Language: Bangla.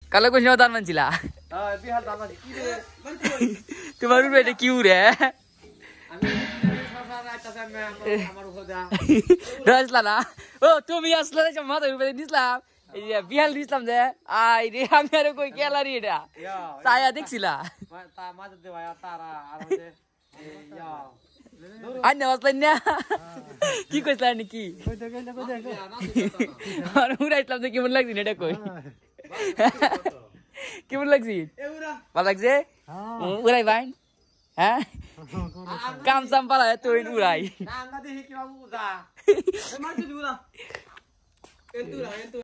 কালো কোন সময় দান মানছিলা বিহাল দাম আছে কি রে তোমার উপরে এটা কিউ রে আমি সরকার আইতাছে আমার উপর দা রাজলা না ও তুমি আসলে যে মাথার উপরে দিছিলাম এই যে বিহাল দিছিলাম যে আই রে আমি আর কই গ্যালারি এটা ছায়া দেখছিলা তা মাঝে দে ভাই তারা আর হচ্ছে ইয়া আইনা আসলেন না কি কইছলা নাকি আর উড়াইছিলাম যে কেমন লাগছে এটা কই কেমন লাগছে ভালো লাগছে উড়াই ভাই হ্যাঁ কাম সাম পালা তুই উড়াই না আমরা দেখি কি বাবু যা এ মারতে দিও না এন্তুরা